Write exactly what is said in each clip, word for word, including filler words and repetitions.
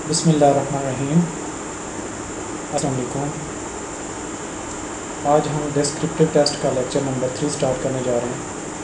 بسم اللہ الرحمن الرحیم. السلام علیکم. آج ہم ڈسکرپٹیو ٹیسٹ کا لیکچر نمبر تھری سٹارٹ کرنے جا رہے ہیں.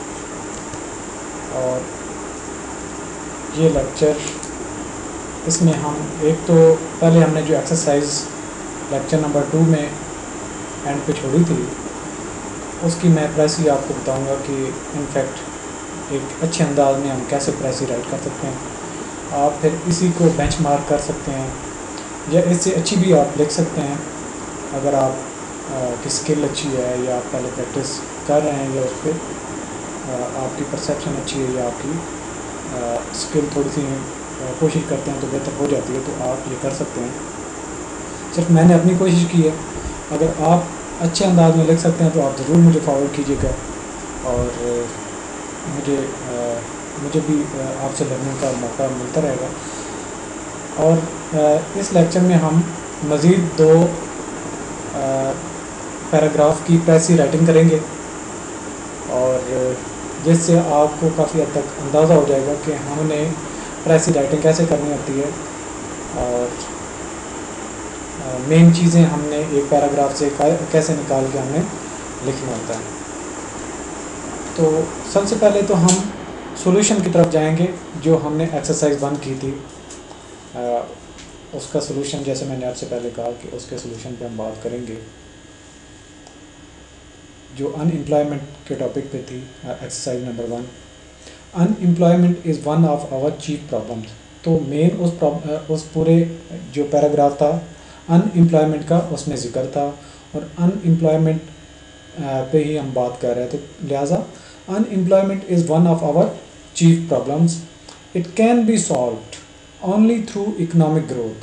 اور یہ لیکچر اس میں ہم ایک تو پہلے ہم نے جو ایکسرسائز لیکچر نمبر ٹو میں اینڈ پہ چھوڑی تھی اس کی میں پریسی آپ کو بتاؤں گا کہ انفیکٹ ایک اچھے انداز میں ہم کیسے پریسی رائٹ کر سکتے ہیں. آپ پھر اسی کو بینچ مارک کر سکتے ہیں یا اس سے اچھی بھی آپ لکھ سکتے ہیں اگر آپ کی اسکل اچھی ہے یا آپ پہلے پریکٹس کر رہے ہیں یا اس پہ آپ کی پرسیپشن اچھی ہے یا آپ کی اسکل تھوڑی سی کوشش کرتے ہیں تو بہتر ہو جاتی ہے تو آپ یہ کر سکتے ہیں. صرف میں نے اپنی کوشش کی ہے. اگر آپ اچھے انداز میں لکھ سکتے ہیں تو آپ ضرور مجھے فارورڈ کیجیے گا اور مجھے مجھے بھی آپ سے لڑنے کا موقع ملتا رہے گا. اور اس لیکچر میں ہم مزید دو پیراگراف کی پریسی رائٹنگ کریں گے اور جس سے آپ کو کافی حد تک اندازہ ہو جائے گا کہ ہم نے پریسی رائٹنگ کیسے کرنی ہوتی ہے اور مین چیزیں ہم نے ایک پیراگراف سے کیسے نکال کے ہم نے لکھنا ہوتا ہے. تو سب سے پہلے تو ہم سولوشن کی طرف جائیں گے جو ہم نے ایکسرسائز ون کی تھی. اس کا سولوشن جیسے میں نے آپ سے پہلے کہا کہ اس کے سولوشن پہ ہم بات کریں گے جو ان امپلائمنٹ کے ٹاپک پہ تھی. Exercise number one, unemployment is one of our chief problems. تو مین اس اس پورے جو پیراگراف تھا ان امپلائمنٹ کا اس میں ذکر تھا اور ان امپلائمنٹ پہ ہی ہم بات کر رہے تھے. لہٰذا unemployment is one of our chief problems. It can be solved only through economic growth,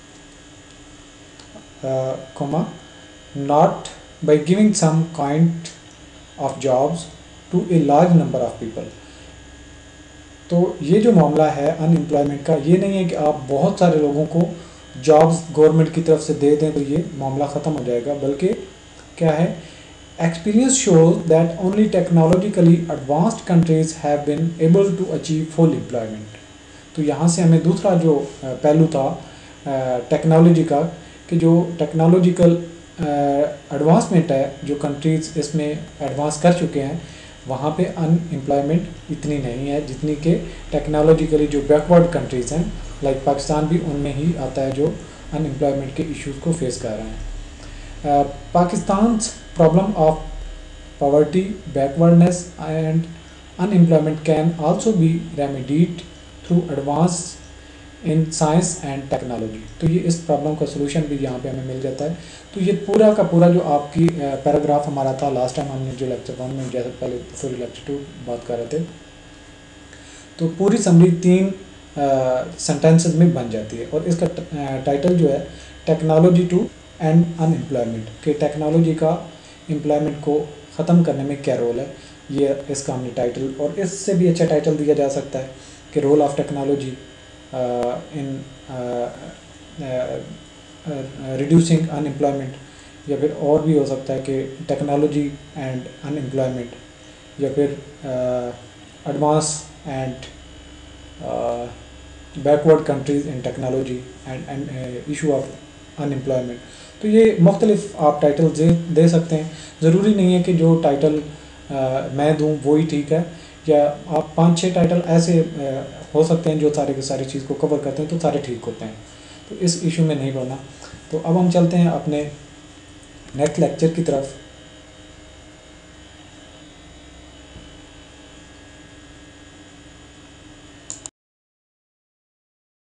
uh, comma, not by giving some kind of jobs to a large number of people. تو یہ جو معاملہ ہے ان employment کا یہ نہیں ہے کہ آپ بہت سارے لوگوں کو جابز گورنمنٹ کی طرف سے دے دیں تو یہ معاملہ ختم ہو جائے گا, بلکہ کیا ہے experience shows that only technologically advanced countries have been able to achieve full employment. تو یہاں سے ہمیں دوسرا جو پہلو تھا ٹیکنالوجی کا کہ جو ٹیکنالوجیکل ایڈوانسمنٹ ہے جو کنٹریز اس میں ایڈوانس کر چکے ہیں وہاں پہ ان امپلائمنٹ اتنی نہیں ہے جتنی کہ ٹیکنالوجیکلی جو بیکورڈ کنٹریز ہیں لائک پاکستان بھی ان میں ہی آتا ہے جو ان امپلائمنٹ کے ایشوز کو فیس کر رہے ہیں. پاکستان's problem of poverty, backwardness and unemployment can also be remedied through advance in science and technology. تو یہ اس پرابلم کا سولوشن بھی یہاں پہ ہمیں مل جاتا ہے. تو یہ پورا کا پورا جو آپ کی پیراگراف ہمارا تھا لاسٹ ٹائم ہم نے جو لیکچر ون میں جیسے پہلے سوری لیکچر ٹو بات کر رہے تھے تو پوری سمری تین سینٹینسز میں بن جاتی ہے اور اس کا ٹائٹل جو ہے technology to and unemployment کہ ٹیکنالوجی کا امپلائمنٹ کو ختم کرنے میں کیا رول ہے. یہ اس کا ہم نے ٹائٹل اور اس سے بھی اچھا ٹائٹل دیا جا سکتا ہے کہ role of technology in reducing unemployment یا پھر اور بھی ہو سکتا ہے کہ ٹیکنالوجی اینڈ ان امپلائمنٹ یا پھر advance and backward countries in technology and issue of unemployment. تو یہ مختلف آپ ٹائٹل دے دے سکتے ہیں. ضروری نہیں ہے کہ جو ٹائٹل میں دوں وہی ٹھیک ہے یا آپ پانچ چھ ٹائٹل ایسے ہو سکتے ہیں جو سارے کی ساری چیز کو کور کرتے ہیں تو سارے ٹھیک ہوتے ہیں. تو اس ایشو میں نہیں پڑنا. تو اب ہم چلتے ہیں اپنے نیکسٹ لیکچر کی طرف